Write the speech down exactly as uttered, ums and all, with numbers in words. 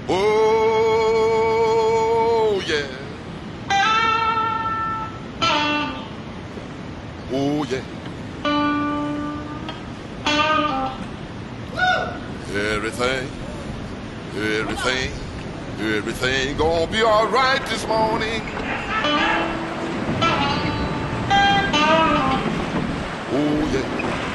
Oh, yeah. Oh, yeah. Everything, everything, everything gonna be all right this morning. Oh, yeah.